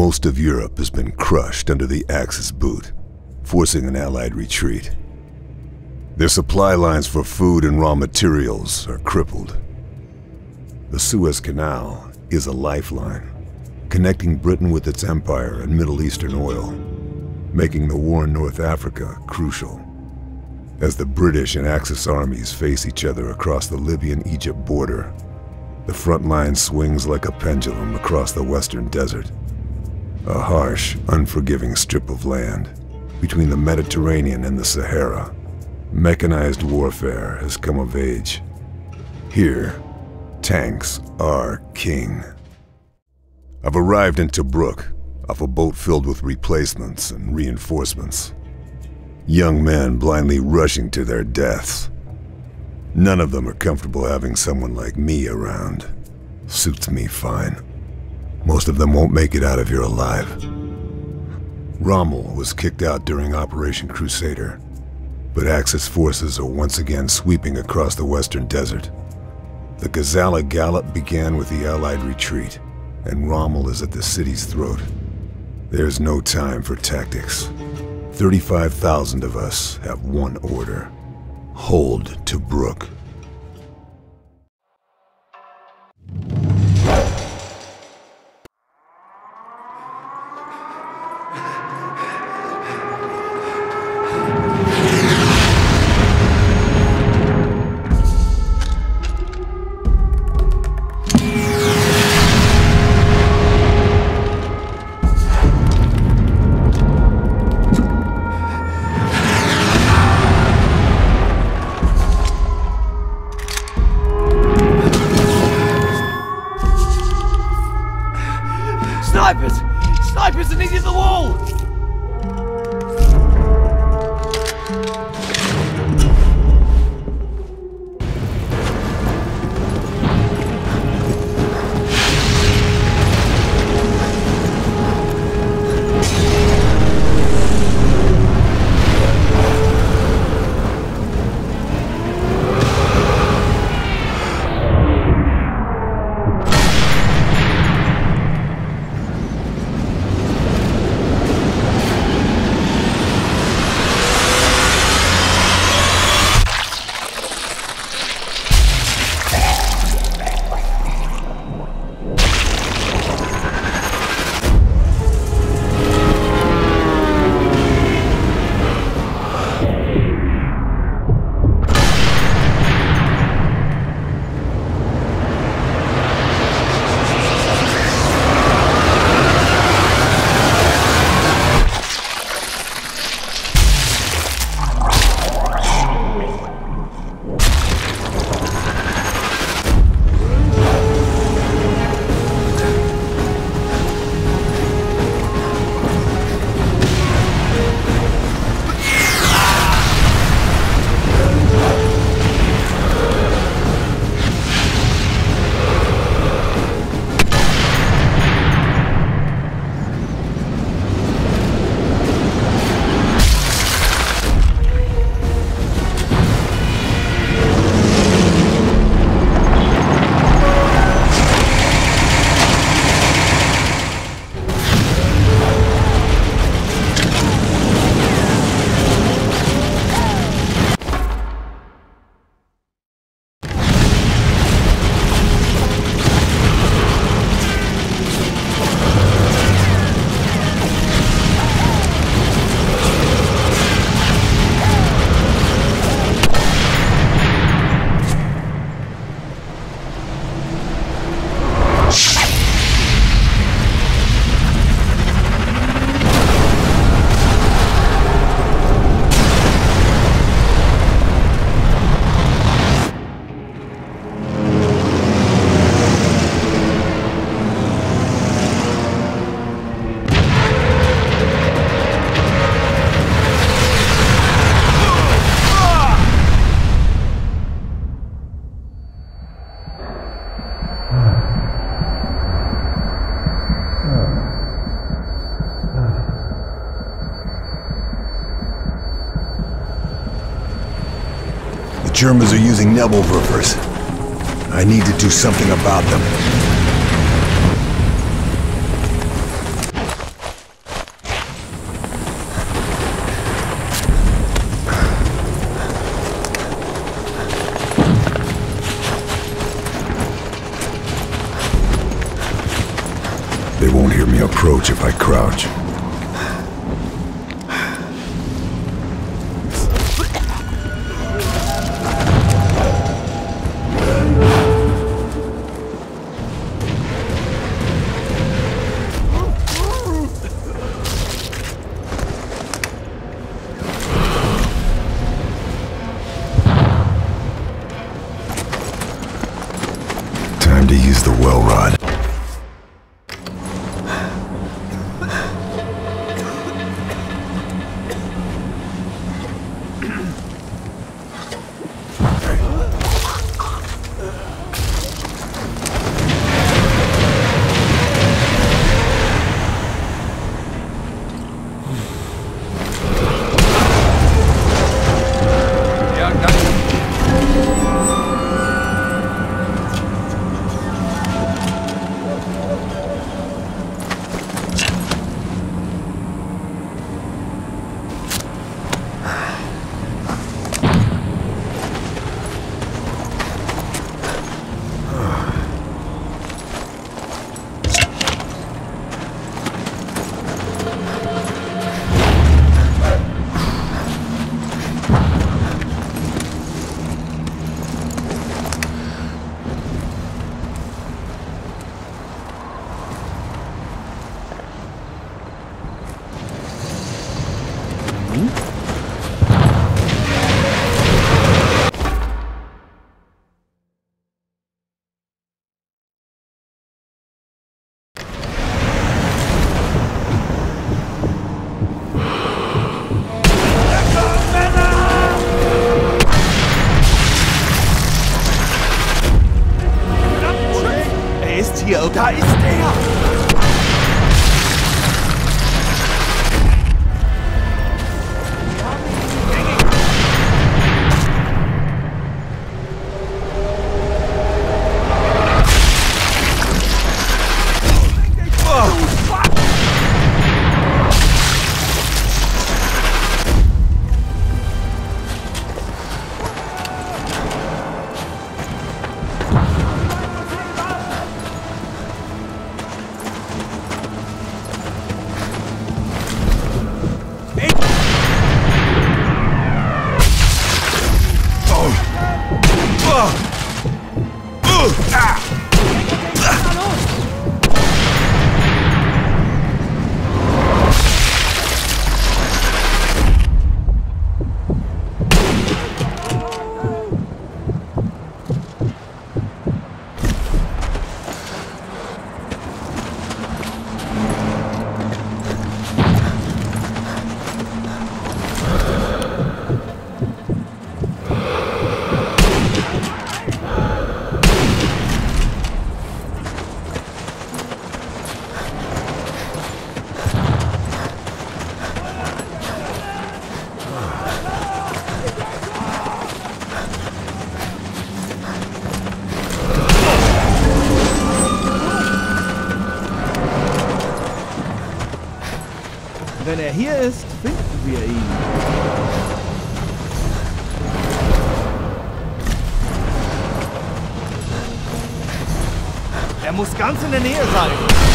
Most of Europe has been crushed under the Axis boot, forcing an Allied retreat. Their supply lines for food and raw materials are crippled. The Suez Canal is a lifeline, connecting Britain with its empire and Middle Eastern oil, making the war in North Africa crucial. As the British and Axis armies face each other across the Libyan-Egypt border, the front line swings like a pendulum across the western desert. A harsh, unforgiving strip of land between the Mediterranean and the Sahara. Mechanized warfare has come of age. Here, tanks are king. I've arrived in Tobruk, off a boat filled with replacements and reinforcements. Young men blindly rushing to their deaths. None of them are comfortable having someone like me around. Suits me fine. Most of them won't make it out of here alive. Rommel was kicked out during Operation Crusader, but Axis forces are once again sweeping across the western desert. The Gazala Gallop began with the Allied retreat, and Rommel is at the city's throat. There's no time for tactics. 35,000 of us have one order: hold Tobruk. Snipers! Snipers are needed at the wall! Germans are using Nebelwerfers. I need to do something about them. approach if I crouch. Time to use the well rod. Hier, da ist er! Wenn er hier ist, finden wir ihn. Er muss ganz in der Nähe sein.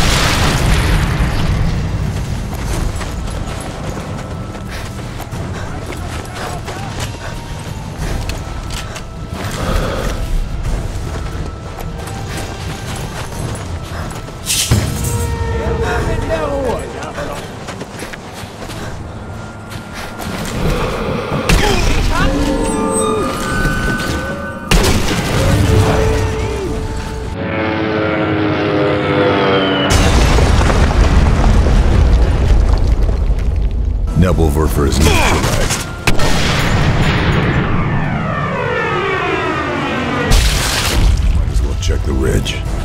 Nebelwerfer is neutralized. Might as well check the ridge.